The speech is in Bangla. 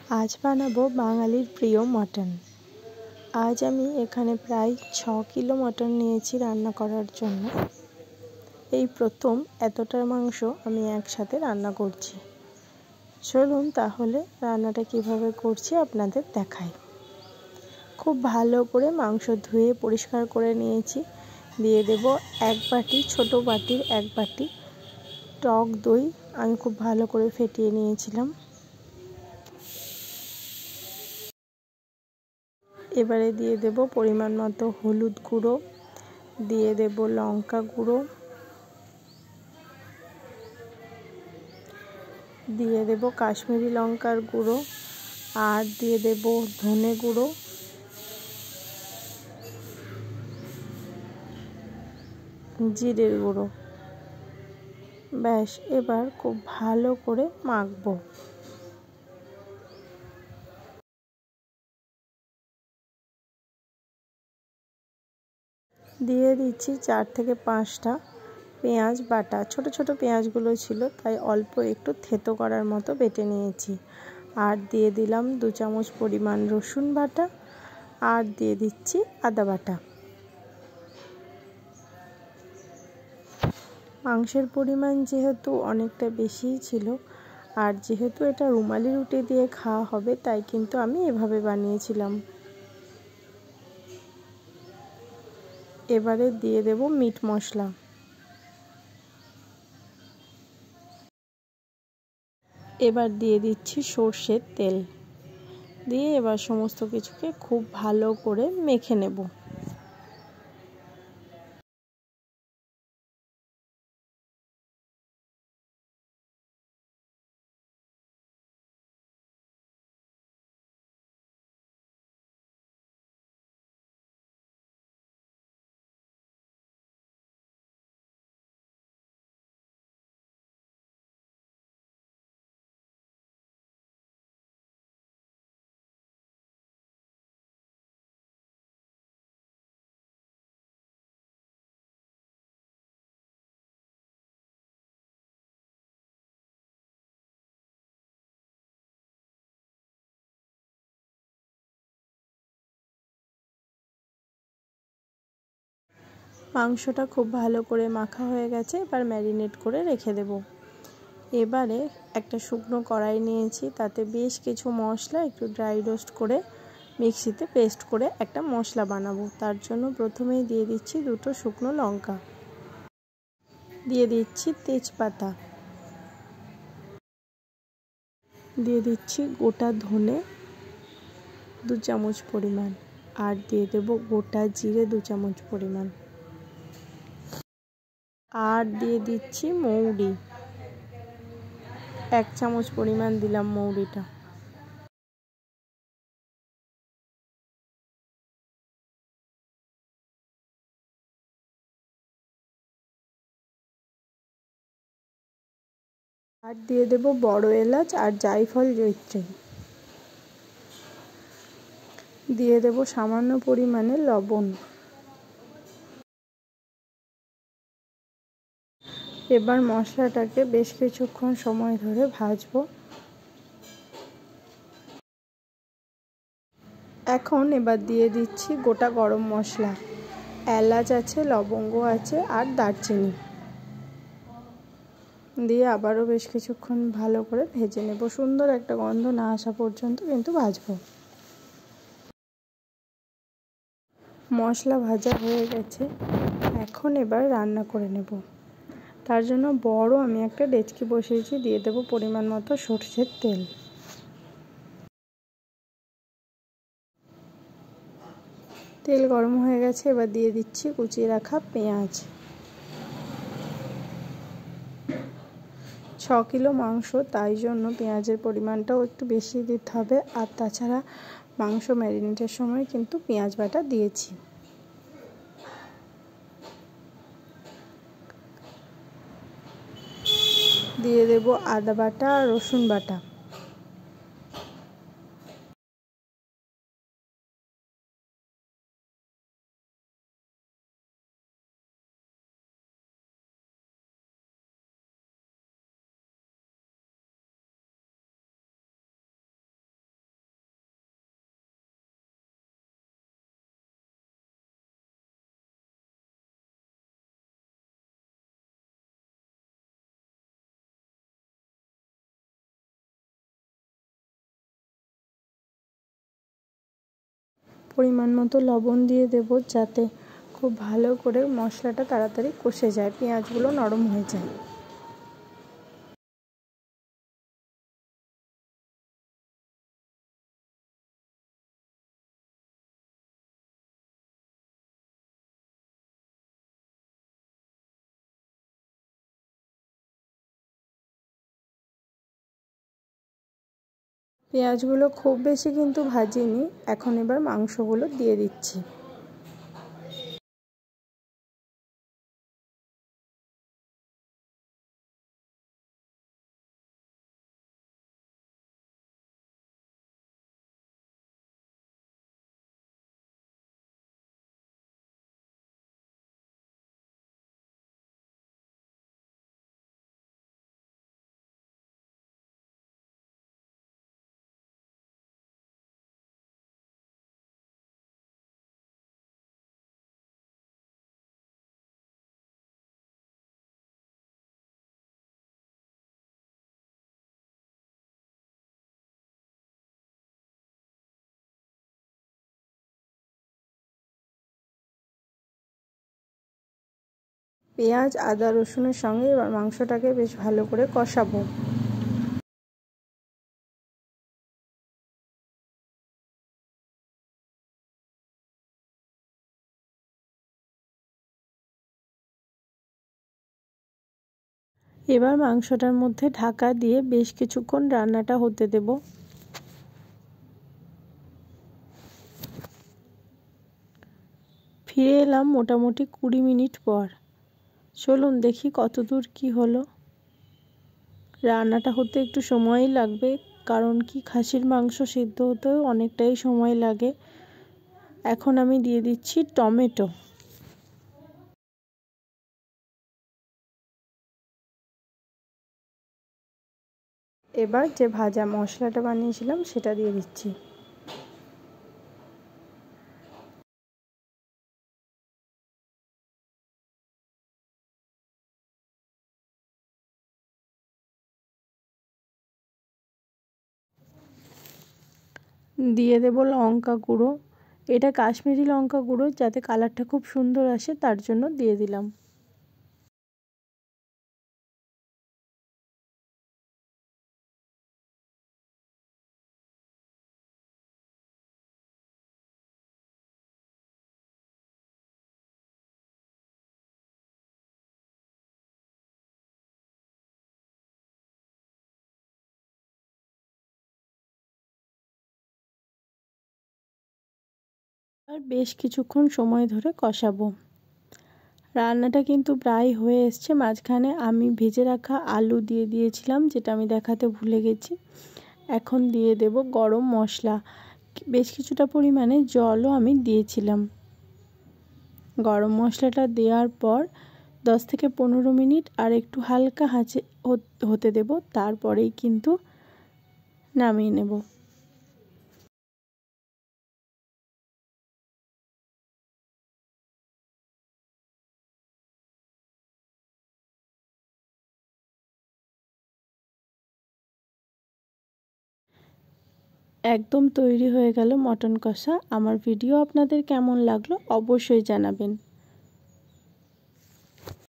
আজ বানাবো বাঙালির প্রিয় মটন। আজ আমি এখানে প্রায় 6 কিলো মটন নিয়েছি রান্না করার জন্য। এই প্রথম এতটা মাংস আমি একসাথে রান্না করছি। চলুন তাহলে রান্নাটা কিভাবে করছি আপনাদের দেখাই। খুব ভালো করে মাংস ধুয়ে পরিষ্কার করে নিয়েছি। দিয়ে দেব 1 বাটি, ছোট বাটির 1 বাটি টক দই আমি খুব ভালো করে ফেটিয়ে নিয়েছিলাম। এবারে দিয়ে দেব পরিমাণ মতো হলুদ গুঁড়ো, দিয়ে দেব লঙ্কা গুঁড়ো, দিয়ে দেব কাশ্মীরি লঙ্কার গুঁড়ো, আর দিয়ে দেব ধনে গুঁড়ো, জিরের গুঁড়ো। ব্যাস, এবার খুব ভালো করে মাখবো। দিয়ে দিচ্ছি 4 থেকে 5টা পেঁয়াজ বাটা। ছোট ছোট পেঁয়াজগুলো ছিল, তাই অল্প একটু থেতো করার মতো বেটে নিয়েছি। আর দিয়ে দিলাম 2 চামচ পরিমাণ রসুন বাটা, আর দিয়ে দিচ্ছি আদা বাটা। মাংসের পরিমাণ যেহেতু অনেকটা বেশিই ছিল, আর যেহেতু এটা রুমালি রুটি দিয়ে খাওয়া হবে, তাই কিন্তু আমি এভাবে বানিয়েছিলাম। এবারে দিয়ে দেব মিট মশলা। এবার দিয়ে দিচ্ছি সর্ষের তেল। দিয়ে এবার সমস্ত কিছুকে খুব ভালো করে মেখে নেব। মাংসটা খুব ভালো করে মাখা হয়ে গেছে, এবার ম্যারিনেট করে রেখে দেব। এবারে একটা শুকনো কড়াই নিয়েছি, তাতে বেশ কিছু মশলা একটু ড্রাই রোস্ট করে মিক্সিতে পেস্ট করে একটা মশলা বানাবো। তার জন্য প্রথমেই দিয়ে দিচ্ছি 2টো শুকনো লঙ্কা, দিয়ে দিচ্ছি তেজপাতা, দিয়ে দিচ্ছি গোটা ধনে 2 চামচ পরিমাণ, আর দিয়ে দেব গোটা জিরে 2 চামচ পরিমাণ, আর দিয়ে দিচ্ছি মৌরি 1 চামচ পরিমাণ দিলাম মৌরিটা। আর দিয়ে দেব বড় এলাচ আর জায়ফল জয়িত্রী। দিয়ে দেব সামান্য পরিমাণে লবণ। এবার মশলাটাকে বেশ কিছুক্ষণ সময় ধরে ভাজবো। এখন এবার দিয়ে দিচ্ছি গোটা গরম মশলা, এলাচ আছে, লবঙ্গ আছে, আর দারচিনি। দিয়ে আবারও বেশ কিছুক্ষণ ভালো করে ভেজে নেব, সুন্দর একটা গন্ধ না আসা পর্যন্ত কিন্তু ভাজবো। মশলা ভাজা হয়ে গেছে, এখন এবার রান্না করে নেব। তার জন্য বড় আমি একটা ডেচকি বসিয়েছি, দিয়ে দেব পরিমাণ মতো সরষের তেল। তেল গরম হয়ে গেছে, এবার দিয়ে দিচ্ছি কুচিয়ে রাখা পেঁয়াজ। 6 কিলো মাংস, তাই জন্য পেঁয়াজের পরিমাণটাও একটু বেশি দিতে হবে। আর তাছাড়া মাংস ম্যারিনেটের সময় কিন্তু পেঁয়াজ বাটা দিয়েছি। দিয়ে দেব আদা বাটা আর রসুন বাটা। পরিমাণ মতো লবণ দিয়ে দেব, যাতে খুব ভালো করে মশলাটা তাড়াতাড়ি কষে যায়, পেঁয়াজগুলো নরম হয়ে যায়। পেঁয়াজগুলো খুব বেশি কিন্তু ভাজিনি। এখন এবার মাংসগুলো দিয়ে দিচ্ছি। পেঁয়াজ, আদা, রসুনের সঙ্গে এবার মাংসটাকে বেশ ভালো করে কষাবো। এবার মাংসটার মধ্যে ঢাকা দিয়ে বেশ কিছুক্ষণ রান্নাটা হতে দেব। ফিরে এলাম মোটামুটি 20 মিনিট পর। চলুন দেখি কতদূর কি হলো। রান্নাটা হতে একটু সময়ই লাগবে, কারণ কি খাসির মাংস সিদ্ধ হতেও অনেকটাই সময় লাগে। এখন আমি দিয়ে দিচ্ছি টমেটো। এবার যে ভাজা মশলাটা বানিয়েছিলাম সেটা দিয়ে দিচ্ছি। দিয়ে দেব লঙ্কা গুঁড়ো। এটা কাশ্মীরি লঙ্কা গুঁড়ো, যাতে কালারটা খুব সুন্দর আসে তার জন্য দিয়ে দিলাম। আর বেশ কিছুক্ষণ সময় ধরে কষাবো। রান্নাটা কিন্তু প্রায় হয়ে এসছে। মাঝখানে আমি ভেজে রাখা আলু দিয়ে দিয়েছিলাম, যেটা আমি দেখাতে ভুলে গেছি। এখন দিয়ে দেব গরম মশলা। বেশ কিছুটা পরিমাণে জলও আমি দিয়েছিলাম। গরম মশলাটা দেওয়ার পর 10 থেকে 15 মিনিট আর একটু হালকা আঁচে হতে দেব, তারপরেই কিন্তু নামিয়ে নেব। একদম তৈরি হয়ে গেল মটন কষা। আমার ভিডিও আপনাদের কেমন লাগলো অবশ্যই জানাবেন।